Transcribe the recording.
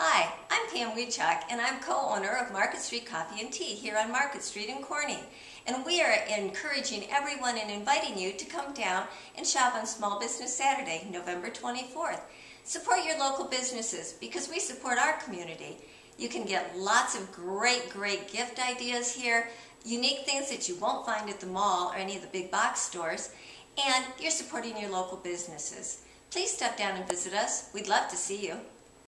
Hi, I'm Pam Weachock, and I'm co-owner of Market Street Coffee and Tea here on Market Street in Corning. And we are encouraging everyone and inviting you to come down and shop on Small Business Saturday, November 24th. Support your local businesses because we support our community. You can get lots of great gift ideas here, unique things that you won't find at the mall or any of the big box stores, and you're supporting your local businesses. Please step down and visit us. We'd love to see you.